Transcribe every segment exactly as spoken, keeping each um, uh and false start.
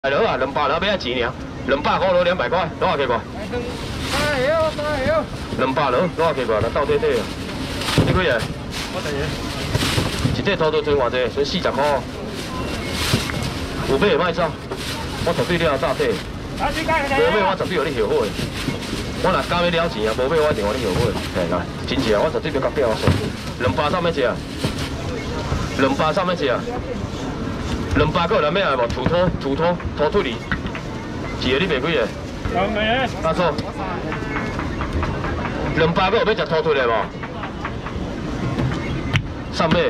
落啊，两百落要钱尔，两百块落两百块，多少起过？ 三下哦，三下哦。 两百落多少起过？咱斗底底啊。你几个？ 我第一。 一块土豆存偌济？存四十块。有买的莫走，我绝对了炸底。无买我绝对互你后悔。我若敢要了钱啊，无买我一定互你后悔。嘿来，真正我绝对要甲表数。两百三要食？两百三要食？两百个人要来无？土土土土土土里，一个你卖几个？ 两个。 阿叔，两百个有要食土土的无？三尾，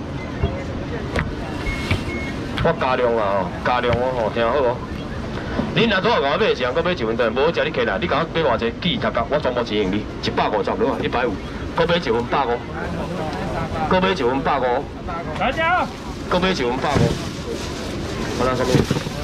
我加量啦吼，加量哦吼，听好哦。恁若拄好甲我买钱，搁买一份蛋，无好食你起来，你甲我买偌济？记头壳，我全部钱用你，一百五十落啊，一百五，搁买一份百五，搁买一份百五， 大家， 搁买一份百五。我拿什么？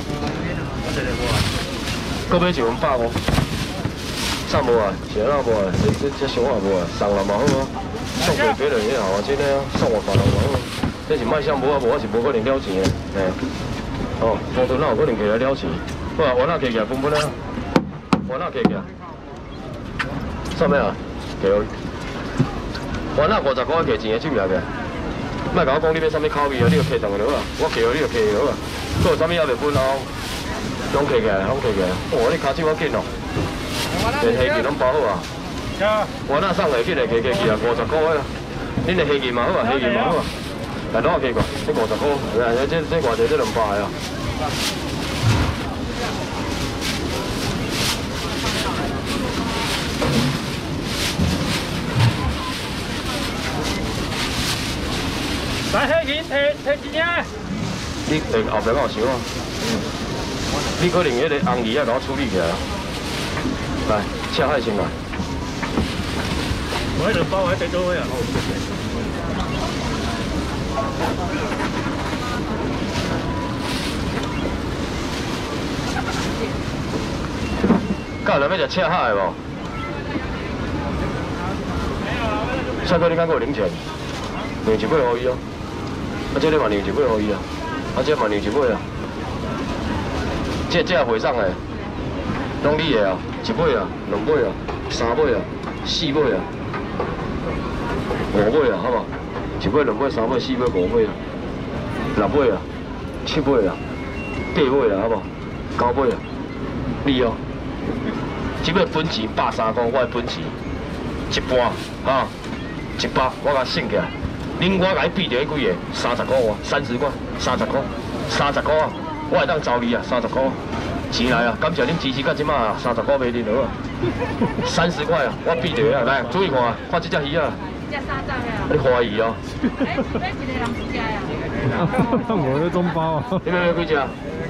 搁买一份百五，送无啊？是安怎无啊？这这这想法无啊？送了嘛好啊，送给别人也好啊，真的啊，送我大人嘛好。这是卖相无啊，无我是无可能了钱的，嘿。哦，土土哪有可能起来了钱？好啊，我那起起来分分啊，我那起起来，啥物啊？给我，我那五十块给钱的手名个，莫甲我讲你要啥物口味啊？你就摕动就好啊，我给你就摕就好啊。搁有啥物也袂分哦，拢摕起来，拢摕起来。哦，你骹手我紧哦，连虾仁拢包好啊。我那送来紧来，摕摕去啊，五十块啊。恁的虾仁嘛好啊，虾仁嘛好啊。来，攞下去过，这五十块，哎，这这偌济，这两百个啊。 来，虾仁摕摕几只？ 你诶后壁敢有想啊？你可能迄个红鱼啊，甲我处理起来啊。来，赤海先来。 我迄两包，我迄多位啊。 敢有人要食赤海的无？帅哥，你敢给我零钱？两一尾互伊哦。啊，这你嘛两一尾互伊啊。啊，这嘛两一尾啊。这这会送的，拢你的啊，一尾啊，两尾啊，三尾啊，四尾啊，五尾啊，好无？一尾、两尾、三尾、四尾、五尾啊，六尾啊，七尾啊，八尾啊，好无？九尾啊，你哦。这尾本钱百三块，我的本钱一半啊，一百我甲省起来。恁我甲伊比着迄几个，三十块哇，三十块，三十块，三十块啊，我会当招你啊，三十块。钱来啊！感谢恁支持到即马啊，三十块卖恁好啊，三十块啊，我比着啊，来注意看，看这只鱼啊。这三十啊。你怀疑哦？哎，这一个人一只呀。 我的中包啊。 你要买几只？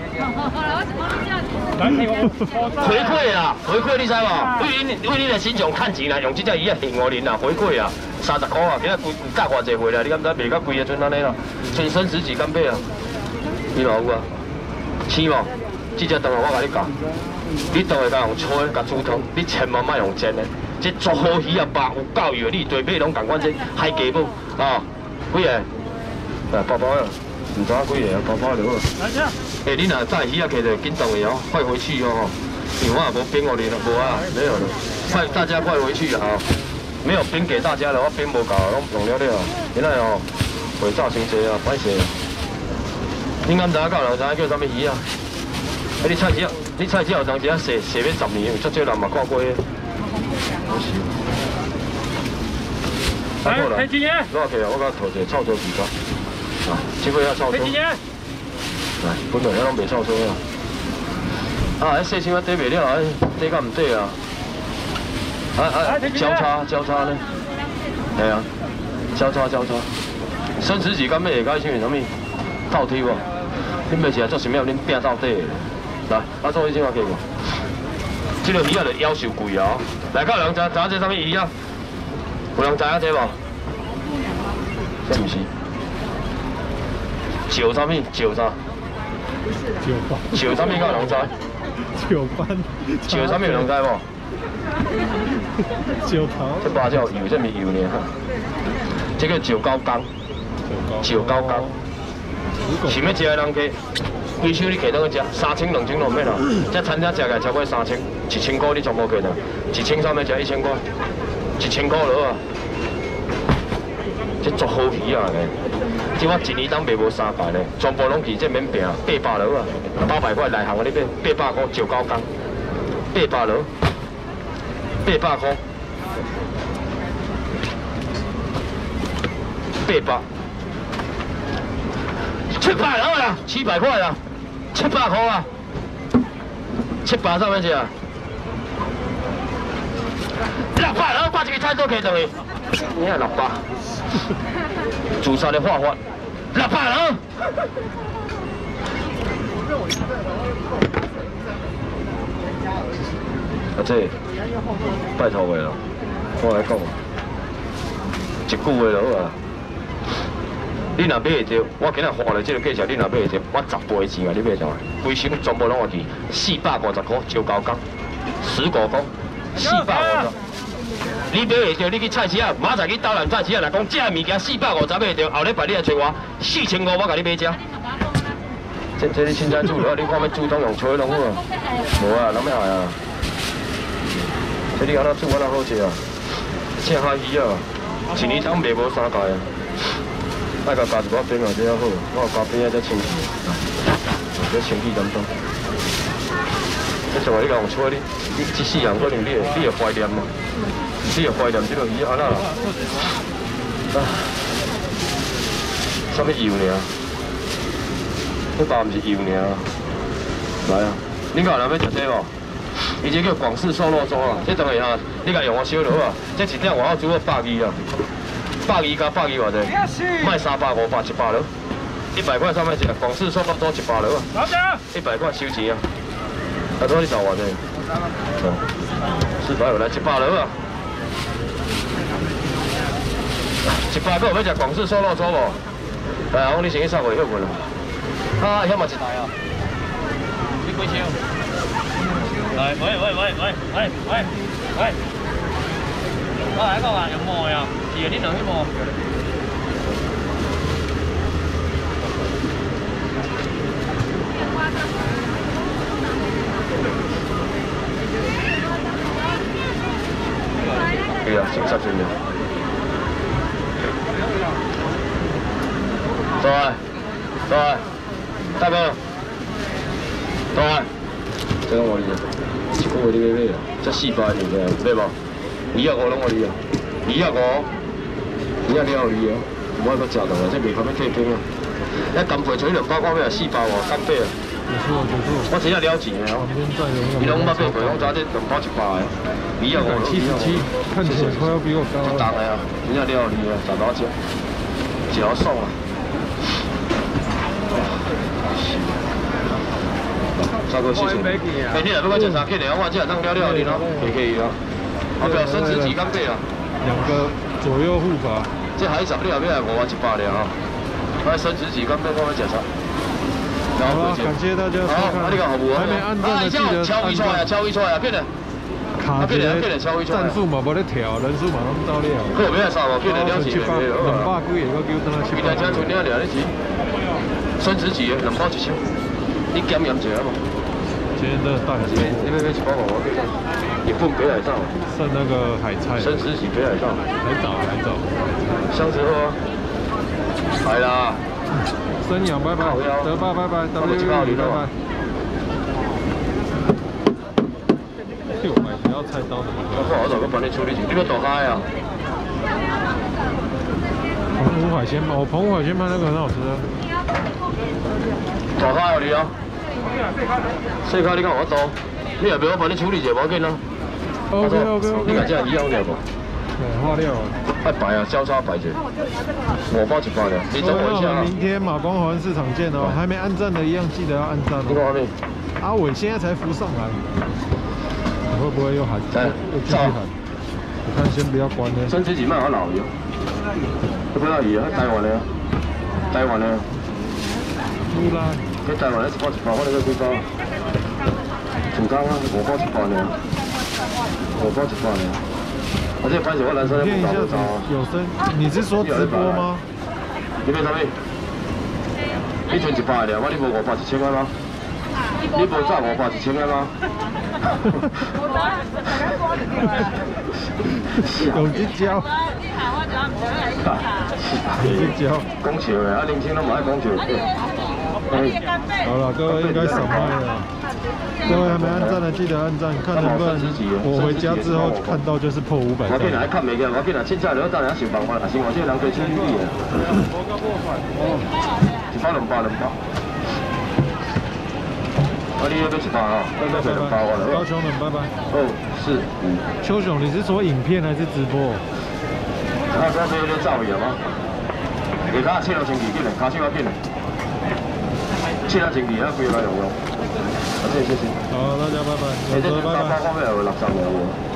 回馈啊，回馈你知无？为你为你的心肠趁钱啦，用这只鱼啊献互恁啦，回馈啊，三十块啊，今仔规价偌济回来，你敢知卖到贵啊？像安尼啦，像生死几干买啊？你嘛有啊？青无？这只当下我甲你讲，你当下甲用吹甲煮汤，你千万莫用煎的。这足好鱼啊，白有够油，你对买拢共款这海鸡母啊，几个？来包包啊，唔知影几个啊，包包就好。哎，你若炸鱼啊，摕着紧动的哦，快回去哦，因为我也无冰互你了，无啊，没有了，快大家快回去啊！没有冰给大家了，我冰无够，拢用了了，现在哦，会炸伤济啊，歹势。你敢知影到人知影叫啥物鱼啊？哎，你菜市，你菜市有当时啊，踅踅要十年，有足少人嘛看过。好笑。 来，黑金爷。 攞起啊，我甲涂一个臭椒皮角。啊，这个要臭椒。黑金爷。来，本来遐拢袂臭臭啊。啊，迄细箱啊，底袂了，哎，底甲唔底啊？啊啊，交叉交叉呢？系啊，交叉交叉。生死时间要下解像啥物？倒梯无？恁袂是啊，做啥物恁拼到底？来，阿做迄种啊计无？这个鱼啊，就夭寿贵啊！来，有人知知影这啥物鱼啊？有人知影这无？这毋是？石啥物？石啥？石啥物？有人知？ 九班。 石啥物有人知无？ 九头。 这八叫油，这物油呢？这个石膏缸。石膏缸。想要食的人去， 规箱你摕倒去食，三千两千都免啦。这餐厅食起来超过三千，一千块你全部摕倒，一千上面食一千块，一千块落啊。这足好鱼啊！即我一年当卖无三百咧，全部拢去这免平，八百落啊，八百块内行啊！你买八百块就高工，八百落，八百块，八百，七百落啦，七百块啦，七百块啊，七百上面去啊，六百落，把一个菜都摕倒去，你看六百。自杀的画法，六百人。啊，这拜托的啦，我来讲，一句话就好啊。你若买会着，我今日花了这个价钱，你若买会着，我十倍钱啊！你买上来，规箱全部拢我去，四百五十块，招高工，十五公，四百五十。你买会着，你去菜市啊，明仔去斗南菜市啊，来讲这物件四百五十买会着，后礼拜你来找我，四千五我甲你买只。这这你凊彩煮了，你看要煮汤用吹拢好啊？无啊，哪么下啊？这你安怎煮安怎好食啊？赤海鱼啊，一年当卖无三界啊。爱甲加一寡冰啊，这样好，我加冰啊才清气，这清气当中。这像话你甲用吹，你你一世人可能你会你会怀念嘛？你会怀念这个鱼安那？啊，什么油呢？这包唔是油呢？来啊！你讲人要食这无？伊这叫广式瘦肉粥啊！这等下哈，你甲用我烧就好啊。这一点外口煮到百二啊，百二加百二偌济？卖三百五百一百了，一百块上面食广式瘦肉粥一百了啊！一百块收钱啊！啊，多你找我这？哦，四百五来一百了啊！一百个要食广式瘦肉粥无？来，我你先去杀回去问啦。啊，遐嘛一台啊！你几箱？来，喂喂喂喂喂喂喂！我来讲啊，用毛呀，是啊，你两去毛。对啊，先杀先了。走来，走来，大哥，走来，这个我哩啊，一个月你要买啊，这四百二个，买无？二啊五拢我哩啊，二啊五，二啊了二啊，我还阁食到啊，这袂堪要退兵啊。那干培吹两百块买啊，四百五干八啊。 结束了，结束了。 我真正了钱的哦。伊拢捌买过，拢知这两包一百的，二啊五七十七，看起来快要比我高了。 重的啊，真正了二啊，十多只，真好爽啊！三个四千，哎，你若要我食三斤的，我只当了了你咯，可以可以啊。后壁生殖几干贝啊？ 两个左右护法。 这海藻你后壁来五万一百了啊！来生殖几干贝，我要食啥？ 好了，感谢大家收看。 啊，你讲好不？ 还没按赞的记得敲一出来，敲一出来，变了。 卡变了，变了，敲一出来。 战术嘛，无咧调，人数嘛拢到了。 好，别来杀我，变了了钱了。 两百几个，我叫等下七百。 明天请存了了，你钱。生殖几的，两包一千。你检验一下无？ 今天的大海鲜， 你要买一包给我，日本北海道。 剩那个海菜。 生殖几北海道。 海藻，海藻。 香子喝。来啦。 生养，拜拜。德爸，拜拜。W W 拜拜。又买不要菜刀的。 我看我早个帮你处理，你要大海啊？ 澎湖海鲜饭，我澎湖海鲜饭那个很好吃啊。 大海哦你啊？细卡你讲我多，你后壁我帮你处理者无要紧啊。 OK OK OK。 你讲这鱼好料无？ 对，化料。 爱摆啊，交叉摆着。我包一百了，你等我一下啊。 明天马光环市场见哦，还没按赞的一样记得要按赞哦。 你看没？ 阿伟现在才浮上来，你会不会又喊？又继续喊？我看先不要关呢。 生殖几卖好老鱼，不知道鱼啊，台湾的啊，台湾的。 乌拉。 喺台湾咧一包一百，我哋个几包？全港啊，五包一百呢，五包一百呢。而且反正我蓝色的不找不着啊。 有声，你是说直播吗？ 你买啥物？我你存一百了，我你无五百一千块吗？你无赚五百一千块吗？ 用这招。用这招。 讲笑的，啊，年轻人嘛爱讲笑。 好了，各位应该赏麦了。各位还没按赞的，记得按赞，看能不能我回家之后看到就是破五百赞。 我见人还看袂见，我见人凊彩了，等人想办法，若生活这人多清理的。一百两百两百。啊，你要要一百啊？那那两百我了。 高雄人，拜拜。 哦，是。 邱雄，你是说影片还是直播？ 啊，这这有点造谣吗？下骹切到清气紧嘞，骹手要紧嘞。切到清气啊，规个来用用。谢谢谢谢。 好，大家拜拜。有车拜拜。 八方面有六十秒喎。